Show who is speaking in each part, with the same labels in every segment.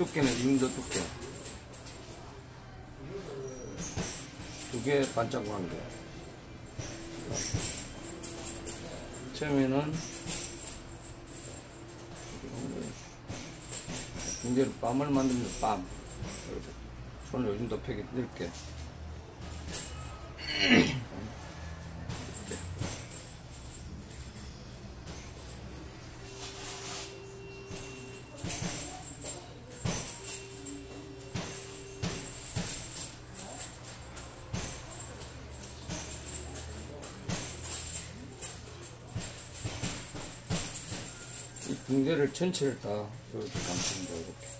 Speaker 1: 두께는 이 정도 두께. 두 개 반짝고 한 개. 처음에는 붕대로 빰을 만듭니다. 빰. 손을 이 정도 펴게 넓게. 이 붕대를 전체를 다 이렇게 감습니다. 이렇게.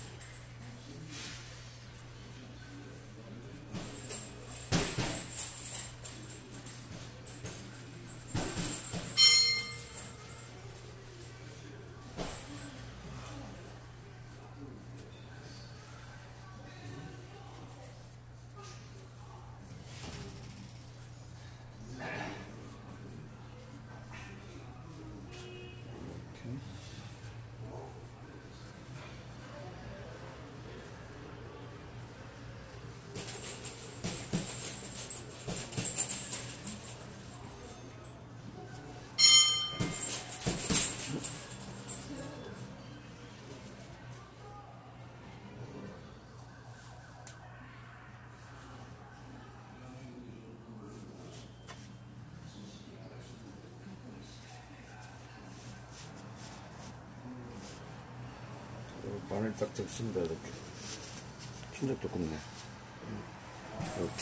Speaker 1: 바늘 딱 접습니다. 이렇게. 진짜 두껍네. 이렇게.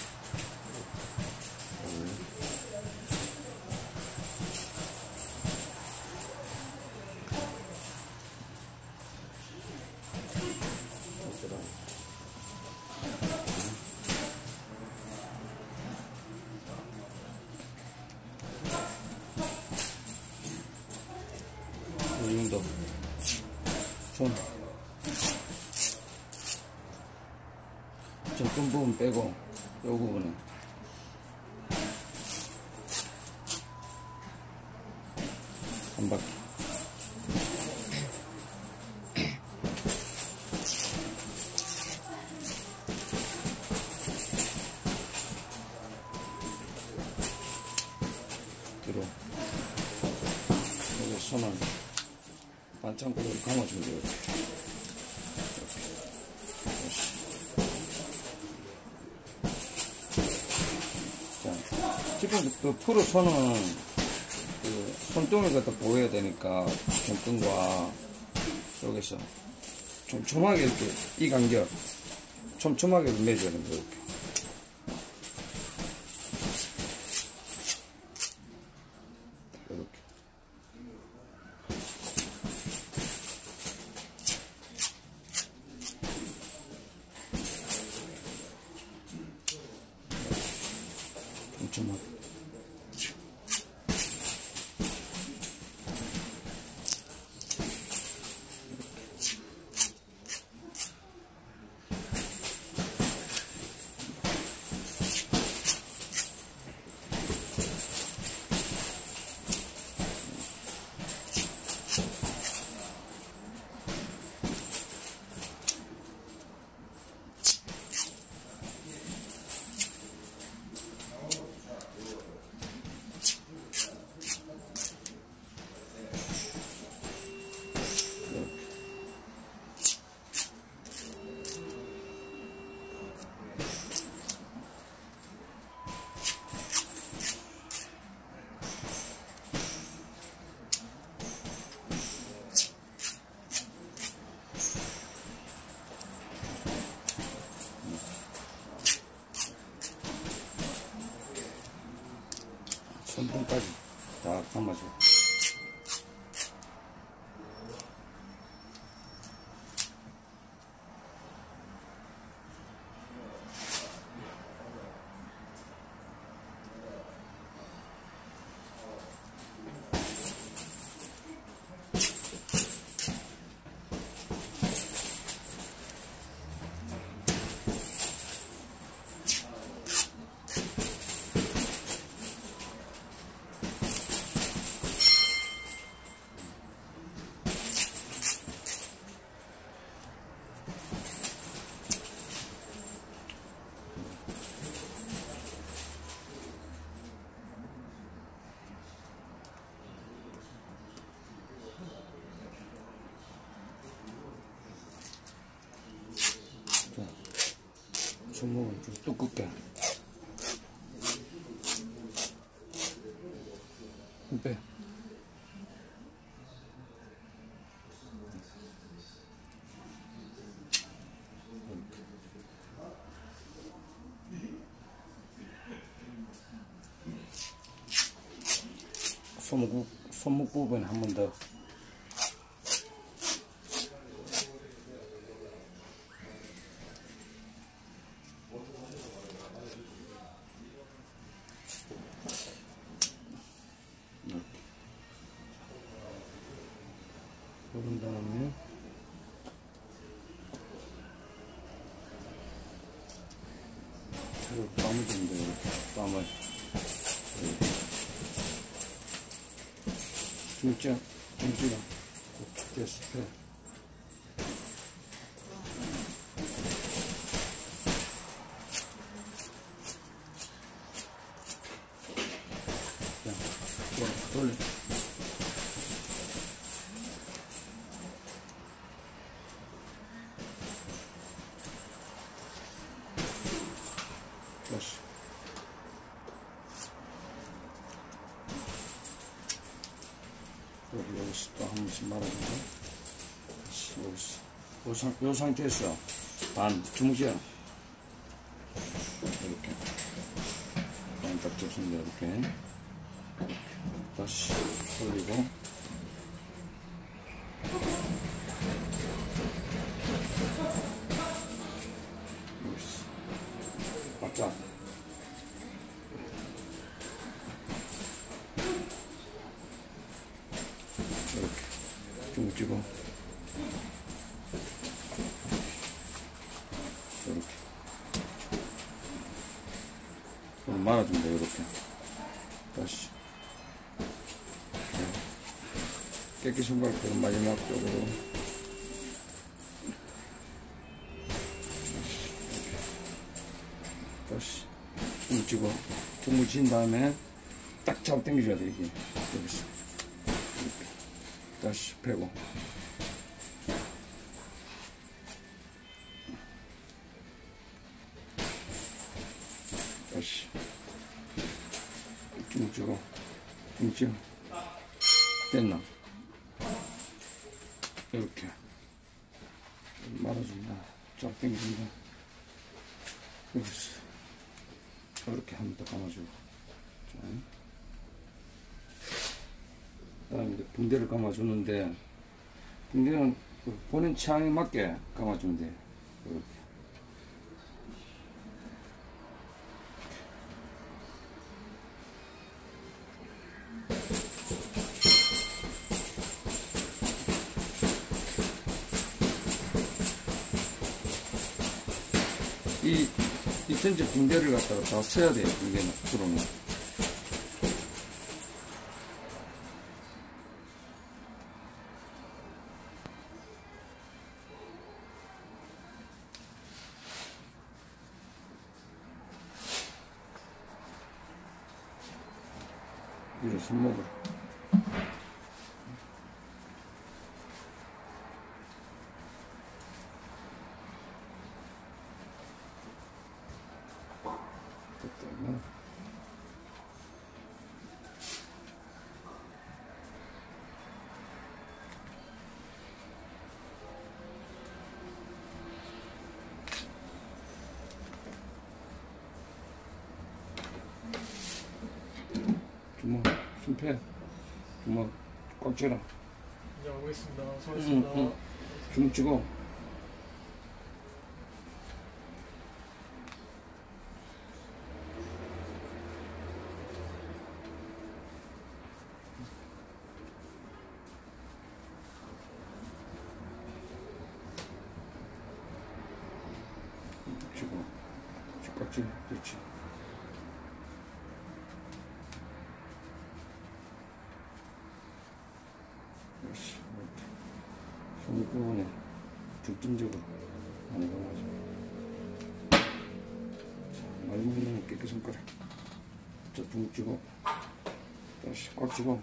Speaker 1: 이 정도. 손. 좀 부분 빼고, 요 부분은. 한 바퀴. 뒤로. 여기 손을 반창고로 감아주면 돼요. 지금 그 프로 손은 그 손등을 갖다 보여야 되니까 손등과 여기서 촘촘하게 이렇게 이 간격 촘촘하게 매줘야 됩니다. 이렇게. 이렇게. 촘촘하게. 손목을 좀 두껍게 빼. 손목 부분 한 번 더. 그런 다음에 이걸 뺨을 줍니다. 이렇게 뺨을 중지가 됐어. 자, 돌려. 다시. 여기서 또 한 번씩 말아주고. 다시 여기서. 요 상태에서 반 주무시야. 이렇게. 반 딱 접습니다. 이렇게. 다시 돌리고. 바짝. 이렇게 쭉 찍어. 이렇게 그럼 말아줍니다. 이렇게 다시 깨끗이 손가락으로 마지막 쪽으로 다시 쭉 찍어. 쭉 친 다음에 딱 잡아 당겨줘야 돼. 이게 여기서 이렇게 다시 펴고. 다시 쭉 찍어. 쭉 찍어. 됐나? 이렇게 말아준다. 쫙 당겨준다. 여기서 이렇게 한 번 더 감아주고. 그 다음에 붕대를 감아주는데, 붕대는 본인 취향에 맞게 감아주면 돼요. 이렇게. 이 전체 붕대를 갖다가 다 써야 돼요. 붕대는, 주로는. 위로 손목을. 됐다. 주먹, 손패, 주먹 꽉 쥐라.
Speaker 2: 이제 오겠습니다. 수고하셨습니다.
Speaker 1: 주먹 쥐고. 쥐고. 꽉 쥐라. 그렇지. 손목 부분에 중점적으로 많이 감아줘. 많이 먹으면 깨끗한 거라. 자, 붕 쥐고 다시 꽉 쥐고.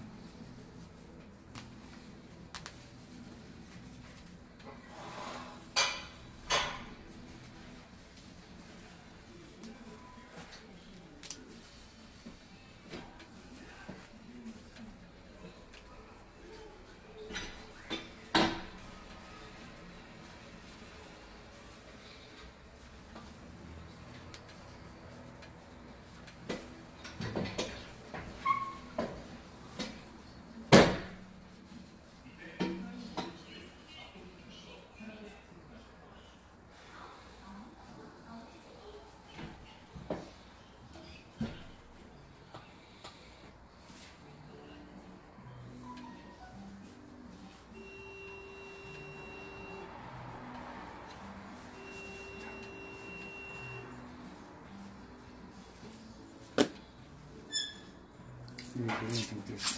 Speaker 1: 그런 상태에서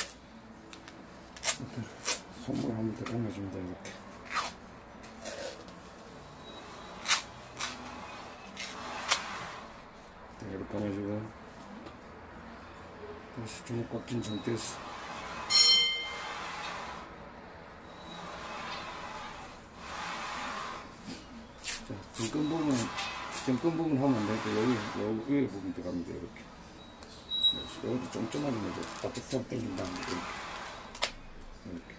Speaker 1: 이렇게 손으로 한번 더 감아줍니다. 이렇게. 이렇게 감아주고 다시 주먹 꽉 낀 상태에서 자, 정근 부분 하면 안 되고 여기 위에 부분 들어가면 돼요. 이렇게. 여기도 쫌쫌하게 해서 바짝 싹 당긴 다음에 이렇게.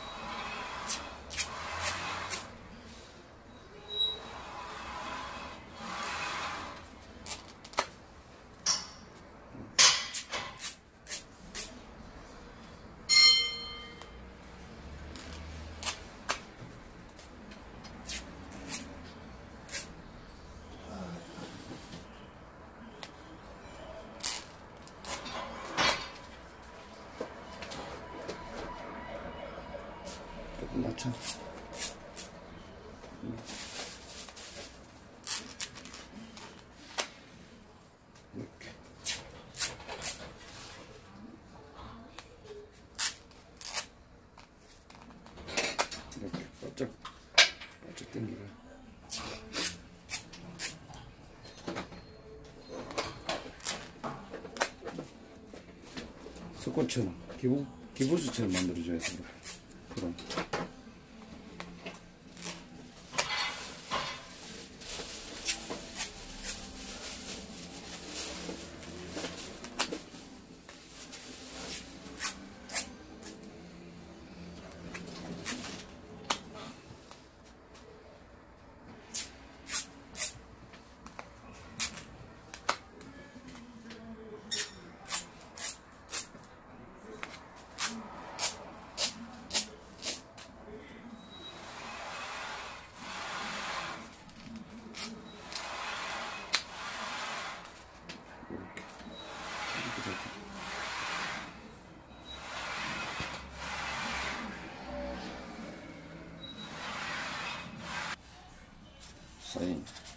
Speaker 1: 조금 낮춰. 이렇게. 이렇게 바짝 당기고. 석고처럼 기부수처럼 만들어줘야 됩니다. 그럼. 사인